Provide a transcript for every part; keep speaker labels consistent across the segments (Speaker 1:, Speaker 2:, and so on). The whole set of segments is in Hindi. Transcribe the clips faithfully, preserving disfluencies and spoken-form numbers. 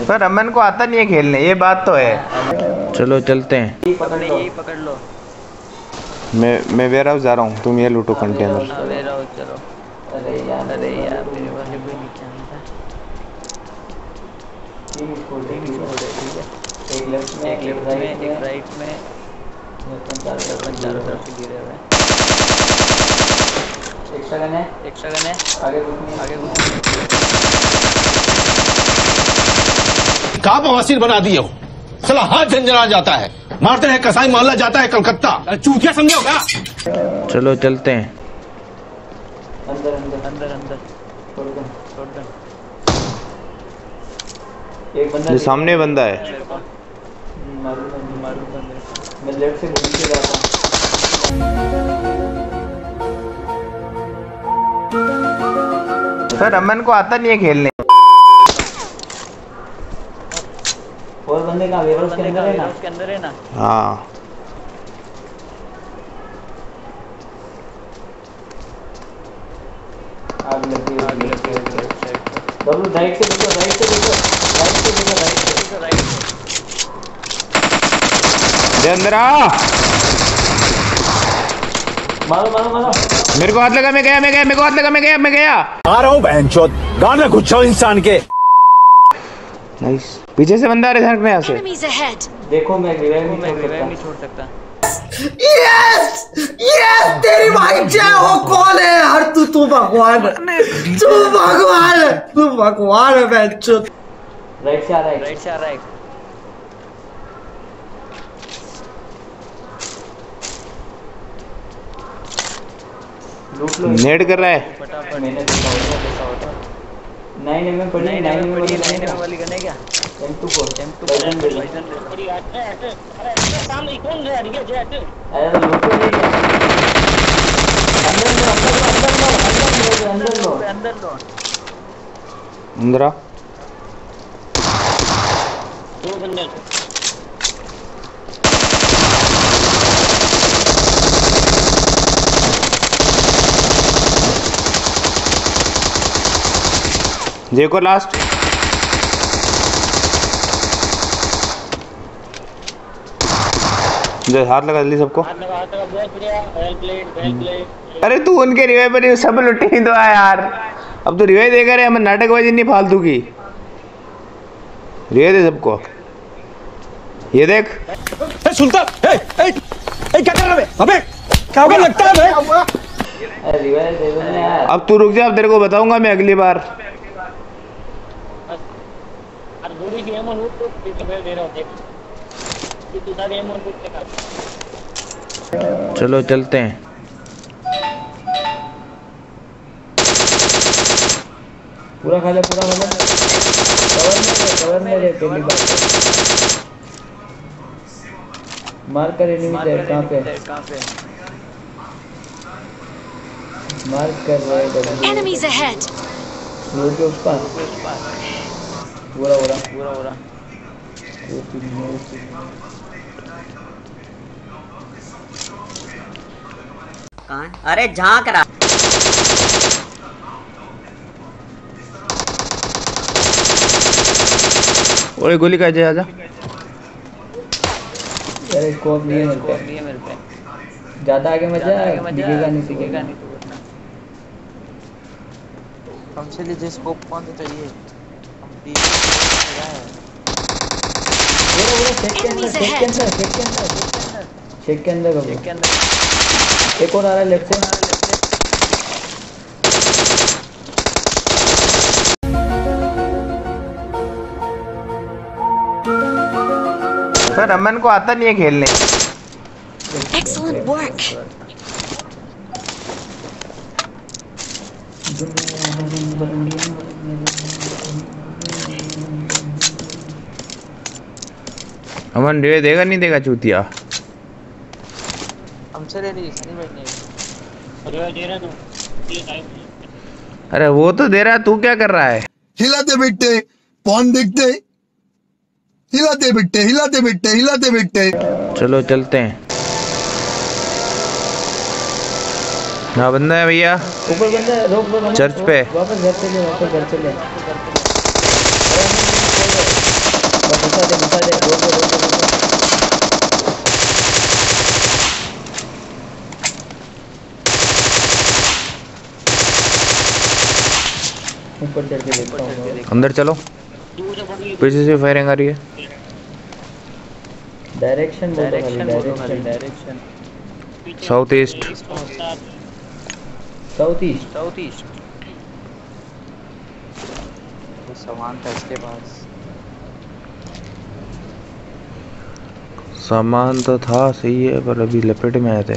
Speaker 1: पर अमन को आता नहीं है खेलने, ये बात तो है। चलो चलते हैं।
Speaker 2: यही पकड़ लो, यही पकड़ लो।
Speaker 1: मैं मैं वेयर हाउस जा रहा हूँ, तुम ये लूटो कंटेनर।
Speaker 2: वेयर हाउस चलो। अरे यार, अरे यार मेरे वाले कोई नीचे आना था। तीन स्कोर तीन स्कोर है, ठीक है। एक लेफ्ट में, एक लेफ्ट में, एक राइट में, चारों चारों तरफ से गिरे हुए हैं। एक्स्ट्रा गन है, एक्स्ट्रा गन है। आगे कुछ नहीं, आगे कुछ नहीं।
Speaker 3: कहाँ बवासीर बना दिए हो, साला हाथ झंझना जाता है, मारते हैं कसाई मोहल्ला जाता है कलकत्ता, चूतिया समझे हो क्या?
Speaker 1: चलो चलते हैं।
Speaker 2: अंदर अंदर अंदर अंदर छोड़ दो, छोड़ दो। एक बंदा,
Speaker 1: जो सामने बंदा है।
Speaker 2: मारू मारू बंदे। मैं लेफ्ट से घूम के जाता हूँ।
Speaker 1: सर अमन को आता नहीं है खेलने।
Speaker 2: और बंदे का वेयर हाउस के अंदर है ना, उसके अंदर है ना।
Speaker 1: हाँ
Speaker 2: आग लगी है, आग लगी है डब्लू। राइट से देखो, राइट से देखो, राइट से देखो, राइट से देखो, राइट से।
Speaker 1: दे अंदर आ।
Speaker 2: मारो मारो मारो।
Speaker 1: मेरे को हाथ लगा, मैं गया, मैं गया, मेरे को हाथ लगा, मैं गया, मैं गया।
Speaker 3: आ रहा हूँ बहनचोद, गाना गुच्छा इंसान के।
Speaker 1: नाइस। पीछे से बंदा आ रहा है, यहाँ से।
Speaker 2: देखो मैं रिवाइव नहीं छोड़ सकता।
Speaker 4: यस यस, तेरी भाई जय हो। कौन है यार तू? तू भगवान है, तू भगवान है, तू भगवान है बहनचोद।
Speaker 2: राइट से आ रहा है, राइट से आ रहा है। लूट लो।
Speaker 1: नेड कर रहा है।
Speaker 2: फटाफट। मैंने देखा होगा, देखा होगा। नाइन एम एम पड़ी, नाइन एम एम वाली, नाइन एम वाली गन है क्या? M two four, M two four version बड़ी आते हैं। अरे सामने कौन है? रिया जे आते। अरे लूट ले गया। अंदर लो, अंदर लो, अंदर लो, अंदर लो, अंदर लो।
Speaker 1: अंदर आ।
Speaker 2: दो बंदे।
Speaker 1: देखो लास्ट। जो हाथ लगा जल्दी सबको।
Speaker 2: हाथ लगा, हाथ लगा। बहुत बढ़िया, वेल प्लेड, वेल प्लेड।
Speaker 1: अरे तू उनके रिवाइव पर सब लुटे ही तो है यार। अब तो रिवाइव देगा रे, हमें नाटकबाजी नहीं फालतू की। रिवाइव दे सबको। ये देख।
Speaker 3: ए सुल्तान, ए ए ए क्या कर रहा है? अबे क्या होगा लगता है बे?
Speaker 2: अरे रिवाइव दे दो ना यार।
Speaker 1: अब तू रुक जा, अब तेरे को बताऊंगा मैं अगली बार।
Speaker 2: पूरी गेम ऑन लूट तो दे रहा हूं, देख तू सारे गेम ऑन लूट कर।
Speaker 1: चलो चलते हैं।
Speaker 2: पूरा खा ले, पूरा खा ले। कवर में ले, कवर में ले। पहली बात मार कर एनिमी है। कहां पे? कहां पे? मार्क कर रहा है। Enemies ahead. रोड के उस पार, उस पार। पूरा पूरा पूरा पूरा।
Speaker 4: कहां? अरे झांक रहा।
Speaker 1: ओए गोली का जा जा।
Speaker 2: अरे स्कोप नहीं है मेरे पे, नहीं है मेरे पे। ज्यादा आगे मत जा, दिखेगा नहीं, दिखेगा नहीं। हमसे लीजिए स्कोप। कौन सा चाहिए? हम भी शेक के अंदर, शेक के अंदर, शेक के अंदर, शेक के अंदर, शेक के अंदर। एक और आ रहा है लेफ्ट से।
Speaker 1: सर अमन को आता नहीं है खेलने।
Speaker 5: Excellent work.
Speaker 1: अमन रे देगा नहीं देगा चूतिया।
Speaker 2: हमसे ले ली, सनी भाई ने। अरे दे रहा तू।
Speaker 1: अरे वो तो दे रहा है, तू क्या कर रहा है?
Speaker 6: हिलाते बेटे, पौन देखते, हिलाते बेटे, हिलाते बेटे, हिलाते बेटे।
Speaker 1: चलो चलते हैं। ना बंदा है भैया,
Speaker 2: ऊपर बंदा है। रोक दो
Speaker 1: चर्च पे।
Speaker 2: वापस घर चले, वापस घर चले। दे घुसा दे बोल दे बोल दे ऊपर चढ़ के देखता हूँ।
Speaker 1: अंदर चलो, पीछे से फायरिंग आ रही है।
Speaker 2: डायरेक्शन बोलो खाली direction direction
Speaker 1: south east
Speaker 2: south east
Speaker 7: south east वो सामान था इसके पास।
Speaker 1: सामान तो था सही है पर अभी लपेट में आए थे।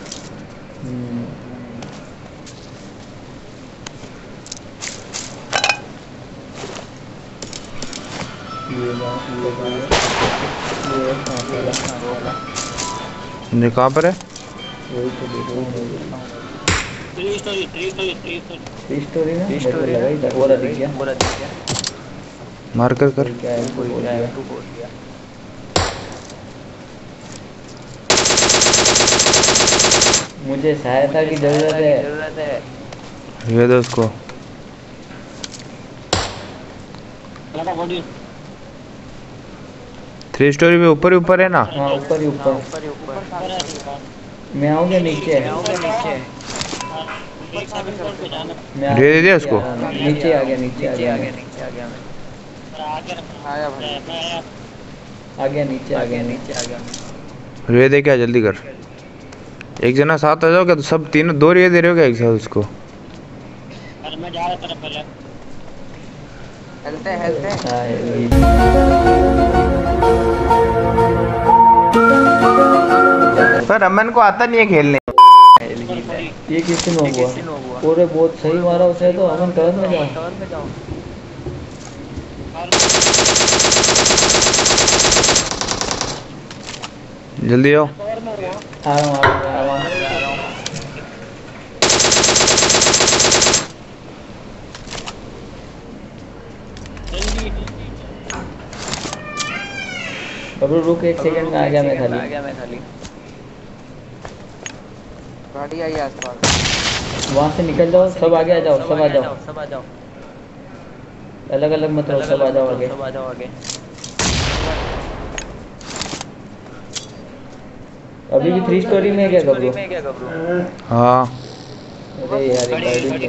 Speaker 1: ये कहाँ पर है?
Speaker 2: Three storey three storey three storey ना थ्री स्टोरी लगा इधर पूरा दिख गया पूरा दिख गया।
Speaker 1: मार्कर कर।
Speaker 2: क्या है कोई क्या है तू बोल दिया। मुझे सहायता की जरूरत है जरूरत है।
Speaker 1: ये दो उसको। थ्री स्टोरी में ऊपर ही ऊपर है ना?
Speaker 2: हाँ ऊपर ही ऊपर ऊपर ही ऊपर। मैं आऊँगा नीचे आऊँगा नीचे
Speaker 1: दे दे दिया उसको।
Speaker 2: नीचे आ गया नीचे आ गया नीचे आ गया
Speaker 7: आया भाई
Speaker 2: आ गया नीचे आ गया नीचे आ गया।
Speaker 1: रे दे क्या जल्दी कर। एक जना साथ आ जाओ क्या? तो सब तीनों दो रे दे रहे हो क्या एक साथ उसको?
Speaker 7: अरे मैं जा रहा तरफ पहले हेलते हेलते
Speaker 1: पर अमन को आता नहीं है खेलने।
Speaker 2: ये किसी ने हुआ पूरे बहुत सही मारा उसे तो अमन कवर में जाओ कवर में जाओ।
Speaker 1: जल्दी आओ।
Speaker 2: आ रहा हूँ आ रहा हूँ। अब रुक एक सेकंड में आ गया मैं खाली आ गया मैं खाली।
Speaker 7: गाड़ी आई आसपास
Speaker 2: वहाँ से निकल जाओ सब आगे आ जाओ सब आ जाओ सब आ जाओ अलग अलग मत रहो सब आ जाओ आगे सब आ जाओ आगे। अभी भी थ्री स्टोरी में है क्या गबरू?
Speaker 1: हाँ
Speaker 2: अरे यार गाड़ी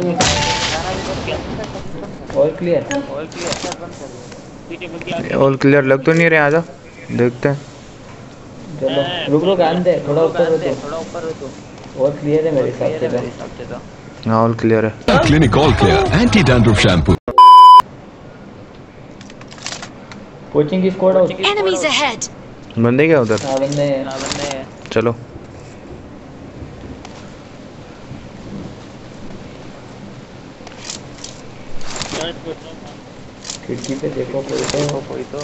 Speaker 2: all clear all clear
Speaker 1: all clear लग तो नहीं रहे। आजा देखते हैं।
Speaker 2: चलो रुक रुक आने दे थोड़ा ऊपर हो तो थोड़ा ऊपर हो तो और क्लियर है मेरे हिसाब से तो।
Speaker 1: हाँ ऑल क्लियर है।
Speaker 3: Clinic all clear anti dandruff shampoo.
Speaker 2: Coaching की स्क्वाड आउट।
Speaker 5: Enemies ahead!
Speaker 1: बंदे क्या उधर?
Speaker 2: हां बंदे हैं हां बंदे हैं।
Speaker 1: चलो
Speaker 2: खिड़की पे देखो कोई तो कोई तो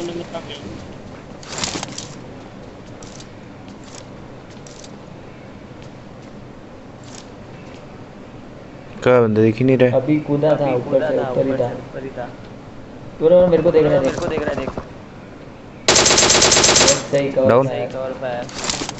Speaker 1: क्या बंदे दिख ही नहीं रहे।
Speaker 2: अभी कूदा था ऊपर से ऊपर ही था ऊपर ही था। पूरा मेरे को देख रहा है मेरे को देख रहा है देख सही कवर
Speaker 1: डाउन
Speaker 2: सही कवर पे है।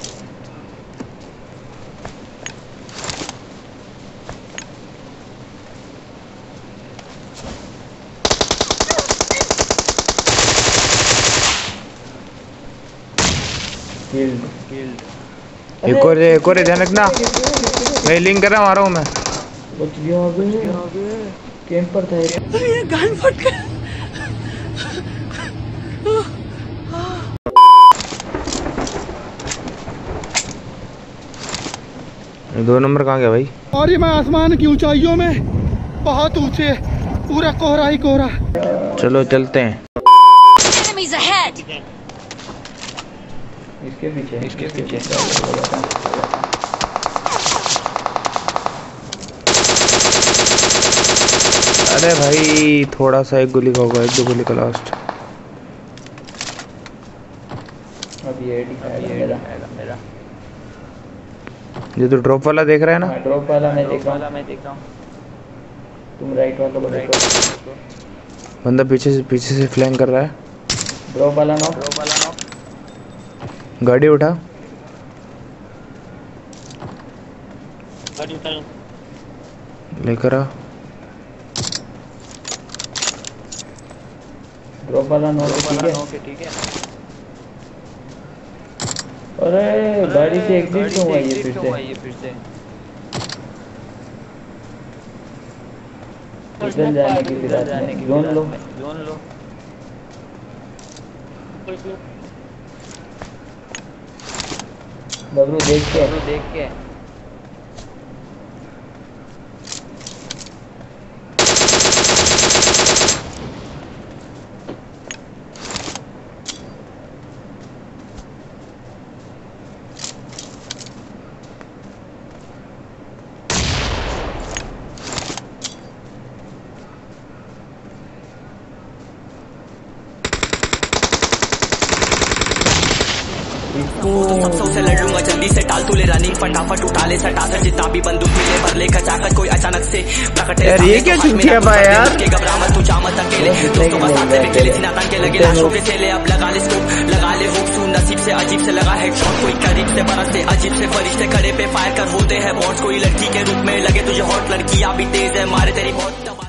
Speaker 2: किल्ड किल्ड
Speaker 1: एक और एक और ध्यान रखना। मैं लिंक कर रहा हूँ आ रहा हूँ मैं।
Speaker 2: बच गया अबे कैंपर था ये गन फट गया।
Speaker 1: दो नंबर कहाँ गया भाई?
Speaker 6: और ये मैं आसमान की ऊंचाइयों में बहुत ऊंचे पूरा कोहरा ही कोहरा।
Speaker 1: चलो चलते हैं।
Speaker 5: Enemies ahead!
Speaker 2: इसके पीछे इसके पीछे
Speaker 1: अरे भाई थोड़ा सा एक गोली का होगा एक दो गोली का लास्ट।
Speaker 2: अब ये मेरा मेरा
Speaker 1: ये तो ड्रॉप वाला देख रहा है ना?
Speaker 2: ड्रॉप वाला मैं देख रहा हूँ मैं देख रहा हूँ। तुम राइट वाला को देखो।
Speaker 1: बंदा पीछे से पीछे से फ्लैंक कर रहा है।
Speaker 2: ड्रॉप वाला नॉक ड्रॉप वाला नॉक।
Speaker 1: गाड़ी उठा
Speaker 7: गाड़ी उठा
Speaker 1: लेकर आ।
Speaker 2: ड्रॉप वाला नौ के ठीक है। अरे गाड़ी से एग्जिट क्यों हुआ ये फिर से ये फिर से निकल जाने की फिर जाने की जोन लो जोन लो बबलू देख के देख के
Speaker 8: से लड़ लूंगा जल्दी से टाल तू ले रनिंग फटाफट उठा ले सटा कर जितना भी बंदूक मिले पर लेकर जाकर कोई अचानक से प्रकट
Speaker 1: यार ये क्या चूतिया बा यार
Speaker 8: के घबरा मत तू जा मत अकेले दोस्तों का साथ में चले सीना तान के लगे लाशों के थैले अब लगा ले स्कोप लगा ले हुक सू नसीब से अजीब से लगा हेडशॉट कोई करीब से बरसते अजीब से फरिश्ते खड़े पे फायर कर होते हैं बॉस कोई लड़की के रूप में लगे तुझे हॉट लड़कियां भी तेज है मारे तेरी बहुत